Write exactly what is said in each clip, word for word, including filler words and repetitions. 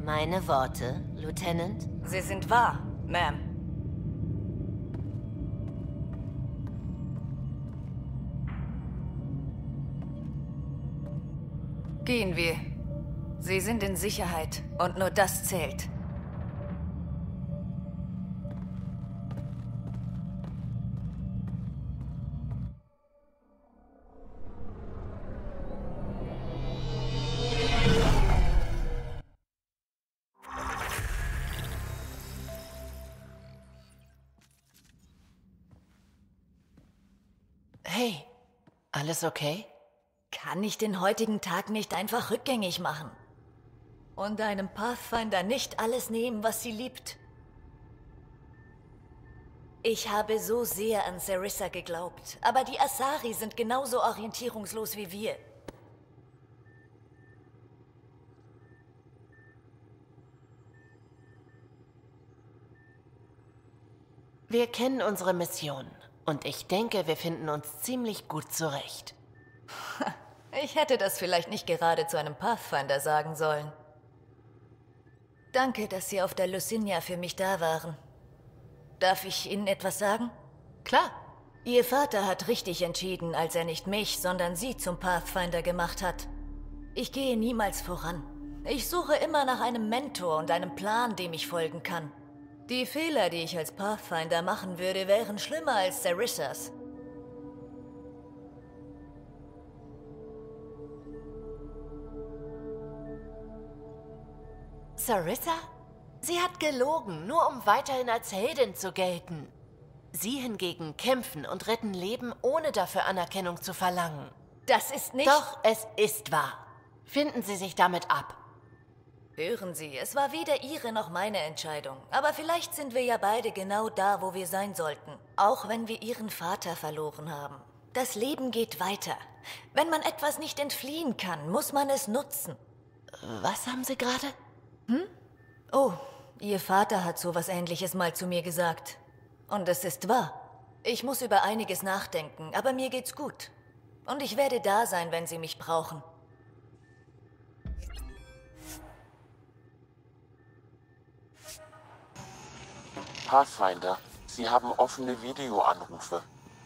Meine Worte, Lieutenant? Sie sind wahr, Ma'am. Gehen wir. Sie sind in Sicherheit und nur das zählt. Hey, alles okay? Kann ich den heutigen Tag nicht einfach rückgängig machen? Und einem Pathfinder nicht alles nehmen, was sie liebt? Ich habe so sehr an Sarissa geglaubt, aber die Asari sind genauso orientierungslos wie wir. Wir kennen unsere Mission und ich denke, wir finden uns ziemlich gut zurecht. Ich hätte das vielleicht nicht gerade zu einem Pathfinder sagen sollen. Danke, dass Sie auf der Lucinia für mich da waren. Darf ich Ihnen etwas sagen? Klar. Ihr Vater hat richtig entschieden, als er nicht mich, sondern Sie zum Pathfinder gemacht hat. Ich gehe niemals voran. Ich suche immer nach einem Mentor und einem Plan, dem ich folgen kann. Die Fehler, die ich als Pathfinder machen würde, wären schlimmer als Sarissas. Sarissa? Sie hat gelogen, nur um weiterhin als Heldin zu gelten. Sie hingegen kämpfen und retten Leben, ohne dafür Anerkennung zu verlangen. Das ist nicht... Doch, es ist wahr. Finden Sie sich damit ab. Hören Sie, es war weder Ihre noch meine Entscheidung. Aber vielleicht sind wir ja beide genau da, wo wir sein sollten. Auch wenn wir Ihren Vater verloren haben. Das Leben geht weiter. Wenn man etwas nicht entfliehen kann, muss man es nutzen. Was haben Sie gerade? Hm? Oh, Ihr Vater hat sowas Ähnliches mal zu mir gesagt. Und es ist wahr. Ich muss über einiges nachdenken, aber mir geht's gut. Und ich werde da sein, wenn Sie mich brauchen. Pathfinder, Sie haben offene Videoanrufe.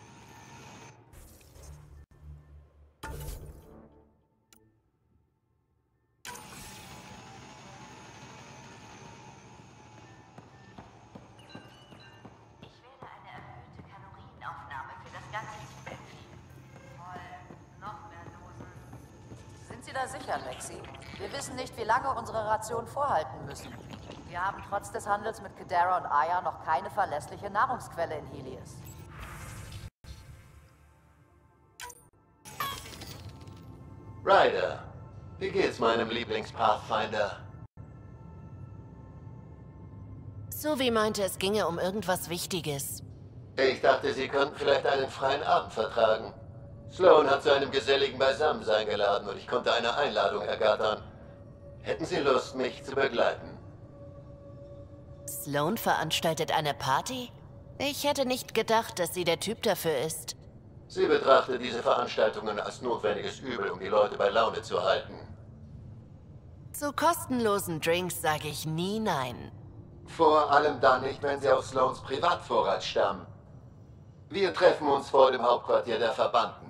Sind Sie da sicher, Lexi? Wir wissen nicht, wie lange unsere Ration vorhalten müssen. Wir haben trotz des Handels mit Kadara und Aya noch keine verlässliche Nahrungsquelle in Helios. Ryder, wie geht's meinem Lieblings-Pathfinder? Suvi meinte, es ginge um irgendwas Wichtiges. Ich dachte, Sie könnten vielleicht einen freien Abend vertragen. Sloan hat zu einem geselligen Beisammensein geladen und ich konnte eine Einladung ergattern. Hätten Sie Lust, mich zu begleiten? Sloan veranstaltet eine Party? Ich hätte nicht gedacht, dass sie der Typ dafür ist. Sie betrachtet diese Veranstaltungen als notwendiges Übel, um die Leute bei Laune zu halten. Zu kostenlosen Drinks sage ich nie nein. Vor allem dann nicht, wenn sie aus Sloans Privatvorrat stammen. Wir treffen uns vor dem Hauptquartier der Verbannten.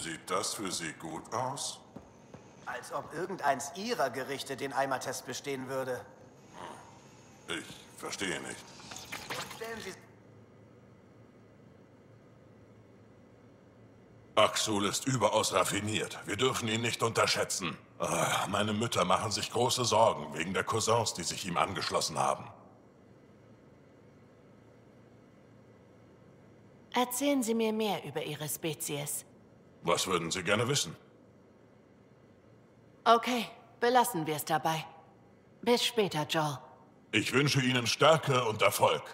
Sieht das für Sie gut aus? Als ob irgendeins Ihrer Gerichte den Eimertest bestehen würde. Ich verstehe nicht. Stellen Sie... Axul ist überaus raffiniert. Wir dürfen ihn nicht unterschätzen. Ah, meine Mütter machen sich große Sorgen wegen der Cousins, die sich ihm angeschlossen haben. Erzählen Sie mir mehr über Ihre Spezies. Was würden Sie gerne wissen? Okay, belassen wir es dabei. Bis später, Joel. Ich wünsche Ihnen Stärke und Erfolg.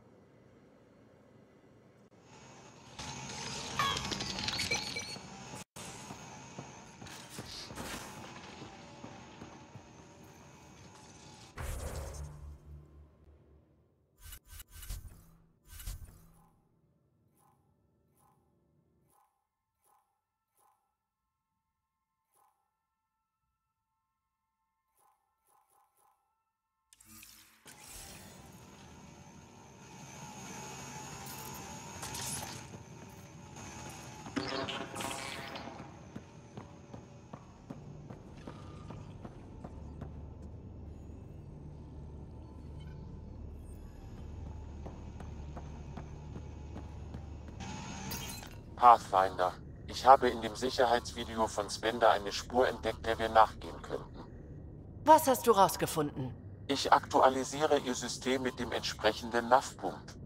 Pathfinder, ich habe in dem Sicherheitsvideo von Spender eine Spur entdeckt, der wir nachgehen könnten. Was hast du rausgefunden? Ich aktualisiere Ihr System mit dem entsprechenden N A V-Punkt.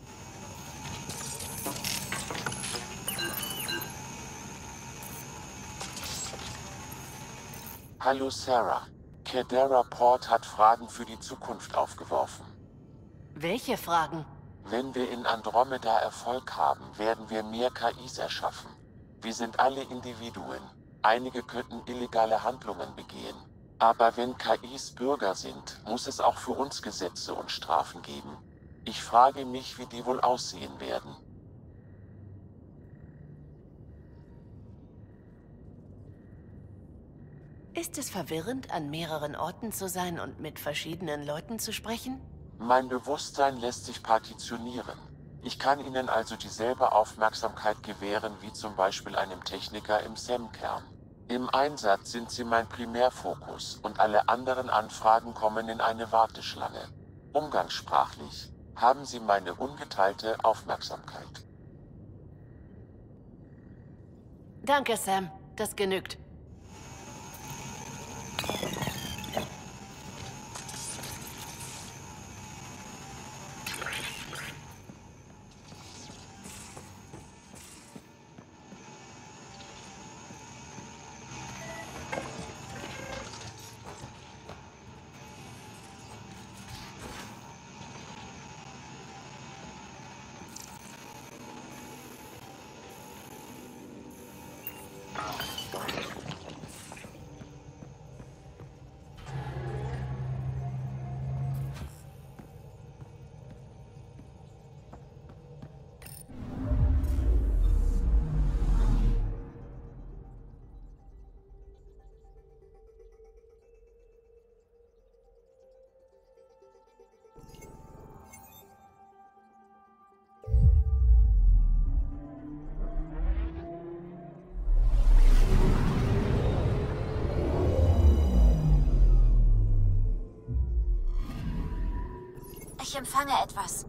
Hallo Sarah. Kedara Port hat Fragen für die Zukunft aufgeworfen. Welche Fragen? Wenn wir in Andromeda Erfolg haben, werden wir mehr K Is erschaffen. Wir sind alle Individuen. Einige könnten illegale Handlungen begehen. Aber wenn K Is Bürger sind, muss es auch für uns Gesetze und Strafen geben. Ich frage mich, wie die wohl aussehen werden. Ist es verwirrend, an mehreren Orten zu sein und mit verschiedenen Leuten zu sprechen? Mein Bewusstsein lässt sich partitionieren. Ich kann Ihnen also dieselbe Aufmerksamkeit gewähren wie zum Beispiel einem Techniker im S E M-Kern. Im Einsatz sind Sie mein Primärfokus und alle anderen Anfragen kommen in eine Warteschlange. Umgangssprachlich haben Sie meine ungeteilte Aufmerksamkeit. Danke, Sam. Das genügt. Ich empfange etwas.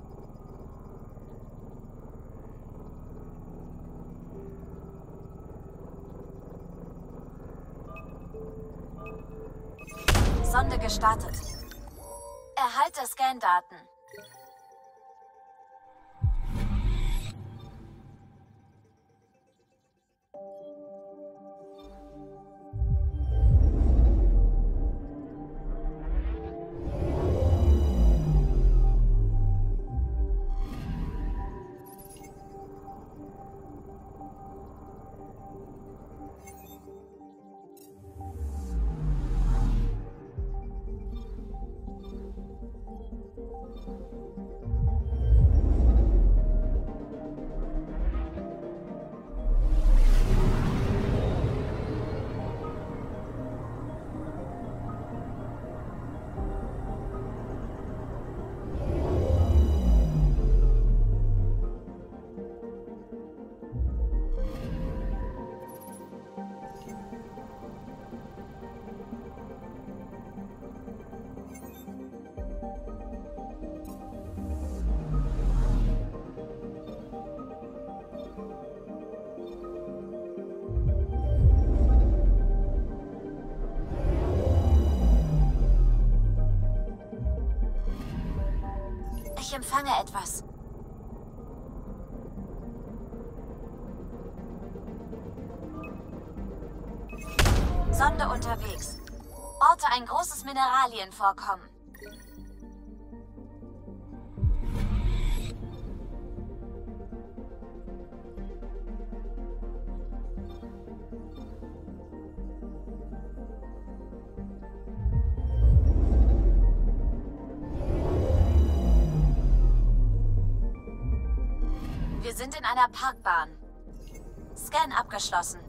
Sonde gestartet. Erhalte Scan-Daten. empfange etwas. Sonde unterwegs. Orte ein großes Mineralienvorkommen. Wir sind in einer Parkbahn. Scan abgeschlossen.